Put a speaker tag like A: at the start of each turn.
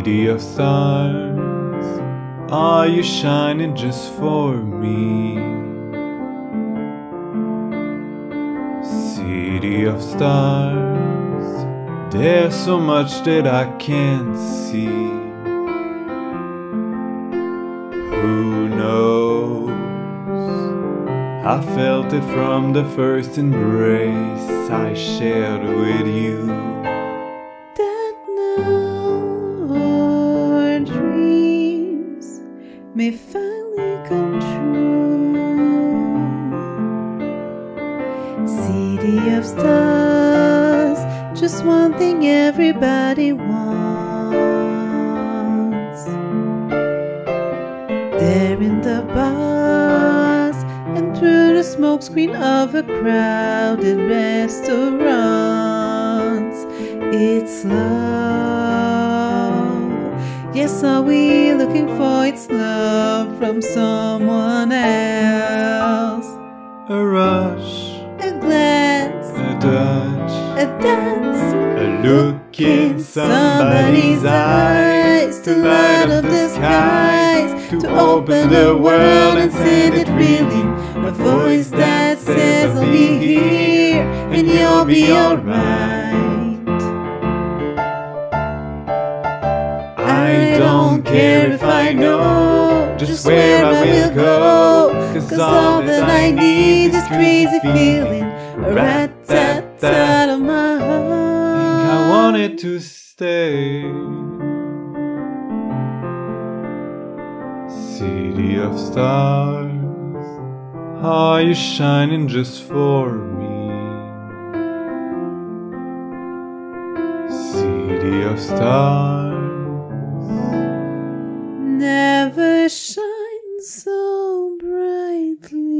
A: City of stars, are you shining just for me? City of stars, there's so much that I can't see. Who knows? I felt it from the first embrace I shared with you.
B: That now our dreams may finally come true. City of stars, just one thing everybody wants. There in the bars and through the smokescreen of a crowded restaurant, it's love. Yes, are we looking for it's love from someone else?
A: A rush,
B: A glance,
A: a touch,
B: a dance,
A: a look in somebody's eyes, to light up the skies, to open the world and send it reeling. A voice that says I'll be here and you'll be alright. I don't care if I know just where I will go, 'cause all that I need is crazy feeling, a rat-tat-tat of my heart. I want it to stay. City of stars, are you shining just for me? City of stars,
B: never shine so brightly.